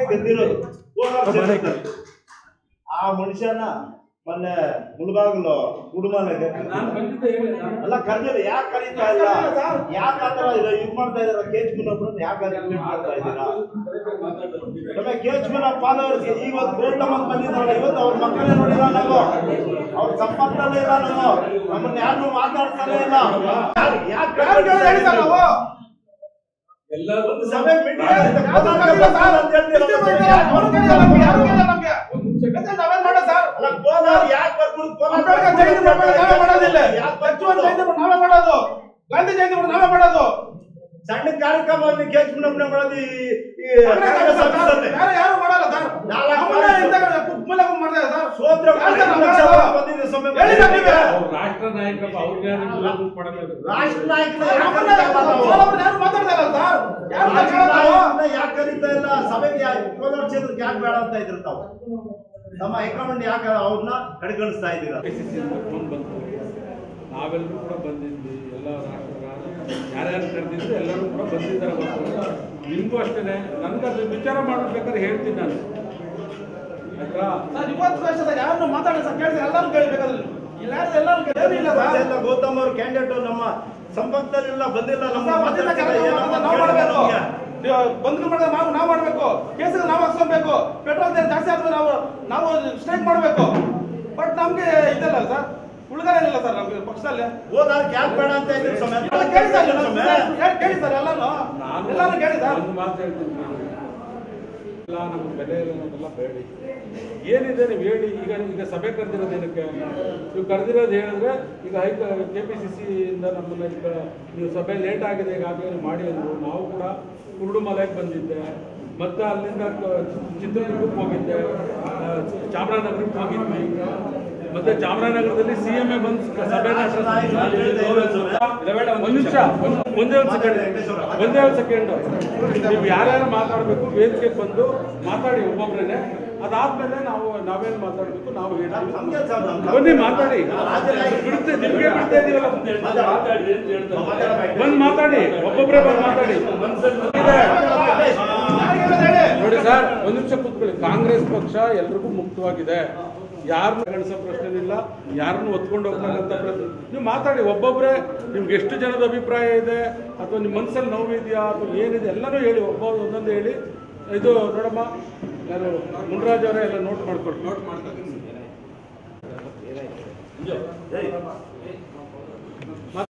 ಗೆದ್ದಿರೋದು ಆ ಮನುಷ್ಯನ ಮೊನ್ನೆ ಮುಳಬಾಗಿಲು ಉಡುಮನೆಗೆ ಅಲ್ಲ ಕರೆದಿಲ್ಲ. ಯಾಕೆ ಕರೀತಾ ಇಲ್ಲ? ಯಾಕೆ ಆತರ ಇದು ಮಾಡ್ತಾ ಇದಾರೆ? ಕೇಚ್ ಮುನ್ನೊಬ್ಬರನ್ನ ಯಾಕೆ ಮಾಡ್ತಾ ಇದ್ದೀರಾ? ಕೇಚ್ ಮುನ್ನ ಫಾಲೋವರ್ಸ್ ಇವತ್ತು ಗೋಲ್ಡ್ ಮಂತ್ ಬಂದಿದ್ದಾರೆ. ಇವತ್ತು ಅವ್ರ ಮಕ್ಕಳೇ ನೋಡಿಲ್ಲ ನಾವು, ಅವ್ರ ಸಂಪರ್ಕದಲ್ಲೇ ಇಲ್ಲ ನಾವು, ನಮ್ಮನ್ನ ಯಾರು ಮಾತಾಡ್ತಾನೆ ಇಲ್ಲ. ಯಾಕೆ ಒಂದು ಸಭೆ ಗಾಂಧಿ ಜಯಂತಿ ನಾವೇ ಮಾಡೋದು ಸಣ್ಣ ಕಾರ್ಯಕ್ರಮ ಕೇಚ್ ಮುನ್ನಪ್ಪನೆ ಮಾಡೋದು ಯಾರು ಮಾಡಲ್ಲ ಸರ್. ರಾಷ್ಟ್ರ ನಾಯಕರು ರಾಷ್ಟ್ರ ನಾಯಕರು ಯಾಕೆ ಕರೀತಾ ಇಲ್ಲ ಸಭೆಗೆ? ಕೋಲಾರ ಕ್ಷೇತ್ರಕ್ಕೆ ಯಾಕೆ ಬೇಡ ಅಂತ ಇದ್ರು ತಾವು? ನಮ್ಮ ಹೈಕಮಾಂಡ್ ಯಾಕೆ ಅವ್ರನ್ನ ಕಡೆಗಣಿಸ್ತಾ ಇದ್ದೀರಾ? ನಾವೆಲ್ಲರೂ ಕೂಡ ಬಂದಿದ್ವಿ, ಎಲ್ಲ ಯಾರ್ಯಾರು ಕರೆದಿದ್ರು ಎಲ್ಲರೂ ಕೂಡ ಬಂದಿದ್ದಾರೆ. ನಿಮಗೂ ಅಷ್ಟೇ, ನನಗದು ವಿಚಾರ ಮಾಡಬೇಕಾದ್ರೆ ಹೇಳ್ತೀನಿ ನಾನು. ಆಯ್ತಾ? ಯಾರನ್ನು ಮಾತಾಡಿ ಸರ್ ಕೇಳಿದ್ರೆ ಎಲ್ಲರೂ ಕೇಳಬೇಕಾದ್ರೆ ಗೌತಮ್ ಅವ್ರ ಕ್ಯಾಂಡಿಡೇಟ್ ನಮ್ಮ ಸಂಪರ್ಕದಲ್ಲಿಲ್ಲ, ಬಂದಿಲ್ಲ. ಬಂದ್ ನಾವು ಮಾಡಬೇಕು, ಕೇಸಿಗೆ ನಾವು ಹಾಕ್ಸ್ಕೊಬೇಕು, ಪೆಟ್ರೋಲ್ ಜಾಸ್ತಿ ಆದ್ರೆ ನಾವು ಸ್ಟ್ರೈಕ್ ಮಾಡಬೇಕು. ಬಟ್ ನಮ್ಗೆ ಇದೆಲ್ಲ ಸರ್ ಉಳಿಗಾರ ಇಲ್ಲ ಸರ್ ನಮ್ಗೆ ಪಕ್ಷದಲ್ಲಿ. ಯಾಕೆ ಬೇಡ ಅಂತ ಕೇಳಿ ಸರ್, ಎಲ್ಲಾನು ಕೇಳಿ ಸರ್. ಒಂದು ಮಾತು ಹೇಳ್ತೀನಿ, ಎಲ್ಲ ನಮ್ಗೆ ಬೆಲೆ ಇರೋದೆಲ್ಲ ಬೇಡಿ. ಏನಿದೆ ನೀವು ಹೇಳಿ. ಈಗ ಸಭೆ ಕರೆದಿರೋದು ಏನಕ್ಕೆ? ನೀವು ಕರೆದಿರೋದು ಹೇಳಿದ್ರೆ ಈಗ KPCC ಇಂದ ನಮ್ಮನ್ನ ಈಗ ನೀವು ಸಭೆ ಲೇಟ್ ಆಗಿದೆ ಈಗಾಗಲೇ ಮಾಡಿ ಅಂದರು. ನಾವು ಕೂಡ ಕುರುಡುಮಲೆಗೆ ಬಂದಿದ್ದೆ, ಮತ್ತು ಅಲ್ಲಿಂದ ಚಿತ್ರದುರ್ಗಕ್ಕೆ ಹೋಗಿದ್ದೆ, ಚಾಮರಾಜನಗರಕ್ಕೆ ಹೋಗಿದ್ವಿ, ಮತ್ತೆ ಚಾಮರಾಜನಗರದಲ್ಲಿ CM ಬಂದು ಸಭೆ. ಒಂದೇ ಒಂದು ಸೆಕೆಂಡ್ ನೀವು ಯಾರ್ಯಾರು ಮಾತಾಡಬೇಕು ವೇದಿಕೆಗೆ ಬಂದು ಮಾತಾಡಿ ಒಬ್ಬೊಬ್ರೇನೆ. ಅದಾದ್ಮೇಲೆ ನಾವೇನು ಮಾತಾಡಬೇಕು ನಾವು ಹೇಳ್ತೀವಿ. ಬನ್ನಿ ಮಾತಾಡಿ, ಬಿಡುತ್ತೆ ನಿಮ್ಗೆ ಬಿಡ್ತಾ ಇದೀವಲ್ಲ, ಬಂದು ಮಾತಾಡಿ, ಒಬ್ಬೊಬ್ಬರೇ ಬಂದು ಮಾತಾಡಿ. ನೋಡಿ ಸರ್, ಒಂದು ನಿಮಿಷ ಕೂತ್ಕೊಳ್ಳಿ. ಕಾಂಗ್ರೆಸ್ ಪಕ್ಷ ಎಲ್ರಿಗೂ ಮುಕ್ತವಾಗಿದೆ, ಯಾರನ್ನು ಕಳಿಸೋ ಪ್ರಶ್ನೆ ಇಲ್ಲ, ಯಾರನ್ನು ಒತ್ಕೊಂಡು ಹೋಗ್ತಕ್ಕಂಥ ಪ್ರಶ್ನೆ. ನೀವು ಮಾತಾಡಿ ಒಬ್ಬೊಬ್ಬರೇ. ನಿಮ್ಗೆ ಎಷ್ಟು ಜನದ ಅಭಿಪ್ರಾಯ ಇದೆ, ಅಥವಾ ನಿಮ್ಮ ಮನಸ್ಸಲ್ಲಿ ನೋವಿದೆಯಾ ಅಥವಾ ಏನಿದೆ ಎಲ್ಲನೂ ಹೇಳಿ, ಒಂದೊಂದು ಹೇಳಿ. ಇದು ನೋಡಮ್ಮ, ನಾನು ಮುನ್ರಾಜ್ ಅವರೇ ಎಲ್ಲ ನೋಟ್ ಮಾಡ್ಕೊಳ್ತೀನಿ.